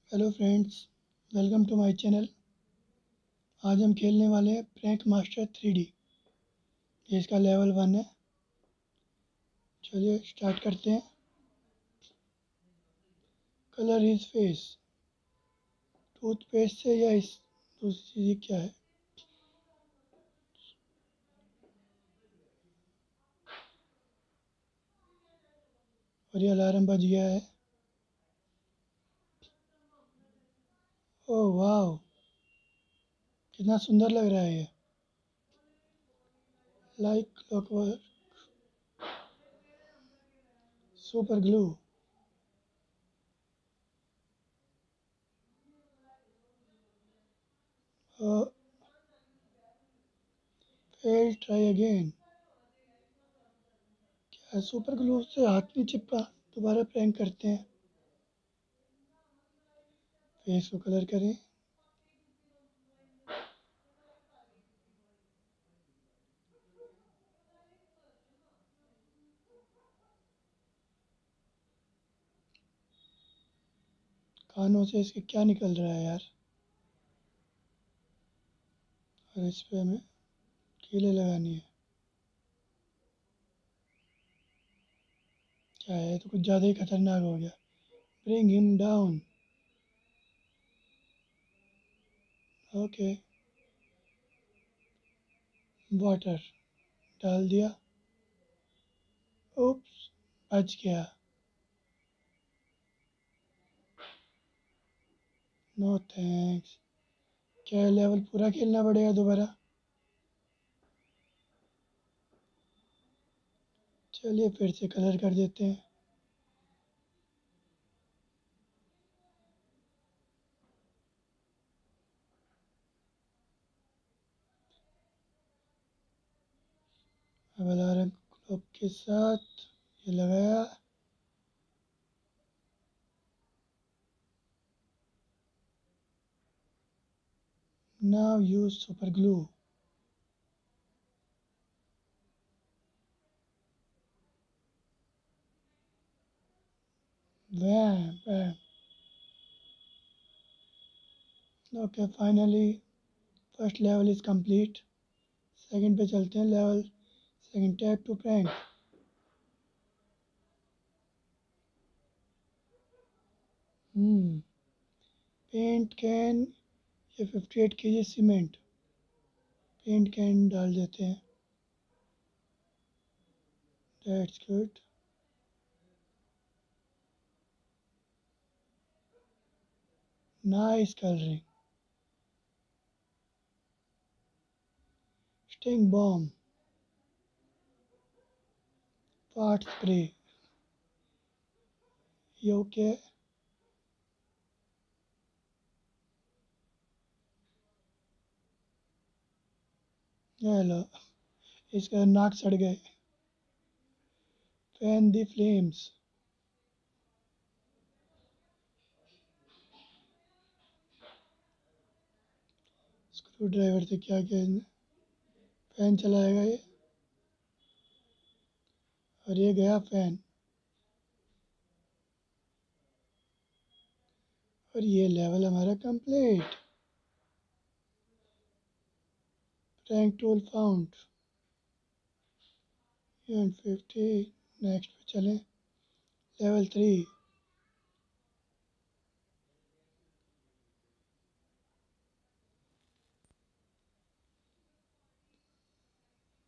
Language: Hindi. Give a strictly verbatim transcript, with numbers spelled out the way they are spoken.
Hello friends, welcome to my channel. आज हम खेलने वाले हैं प्रैंक मास्टर थ्री डी। ये इसका लेवल वन है। चलिए स्टार्ट करते हैं। Colour his face. टूथपेस्ट से या इस दूसरी चीज़ क्या है? और ये अलार्म बज गया है। ओह वाह, कितना सुंदर लग रहा है ये। Like clockwork. Super glue. Fail try again. क्या सुपर ग्लू से हाथ नहीं चिपका? दोबारा प्रैंक करते हैं। फेस को कलर करें। कानों से इसके क्या निकल रहा है यार? और इस पे हमें कीलें लगानी है। क्या है, तो कुछ ज़्यादा ही खतरनाक हो गया। Bring him down. Okay. Water डाल दिया। ओप्स, बच गया। No thanks. क्या लेवल पूरा खेलना पड़ेगा दोबारा? चलिए फिर से कलर कर देते हैं। अब अलार्म क्लॉक के साथ ये लगाया। Now use super glue. वैम वैम। Okay, finally first level is complete. Second पे चलते हैं। Level second, tap to prank. Hmm paint can. ये fifty eight K G cement. Paint can डाल देते हैं। That's good. Nice colouring. Sting bomb. Fart spray. ये ओके। ये लो, इसका नाक सड़ गए। Fan the flames. Screwdriver से क्या क्या फैन चलाएगा ये। और ये गया फैन। और ये लेवल हमारा complete. Prank tool found. And fifty. Next पे चलें। Level three.